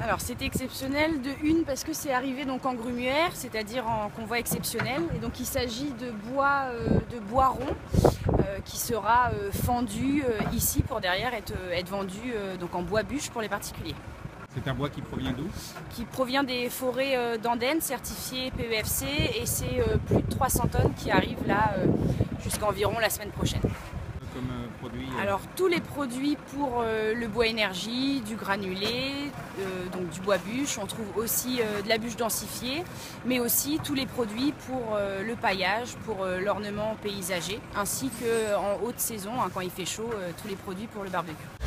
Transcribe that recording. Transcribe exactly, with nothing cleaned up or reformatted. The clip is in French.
Alors c'est exceptionnel de une parce que c'est arrivé donc en grumière, c'est-à-dire en convoi exceptionnel. Et donc il s'agit de bois, euh, de bois rond euh, qui sera euh, fendu euh, ici pour derrière être, être vendu euh, donc en bois bûche pour les particuliers. C'est un bois qui provient d'où? Qui provient des forêts euh, d'Andenne certifiées P E F C et c'est euh, plus de trois cents tonnes qui arrivent là euh, jusqu'à environ la semaine prochaine. Comme euh, produit euh... Alors tous les produits pour euh, le bois énergie, du granulé, euh, donc du bois bûche, on trouve aussi euh, de la bûche densifiée, mais aussi tous les produits pour euh, le paillage, pour euh, l'ornement paysager, ainsi qu'en haute saison, hein, quand il fait chaud, euh, tous les produits pour le barbecue.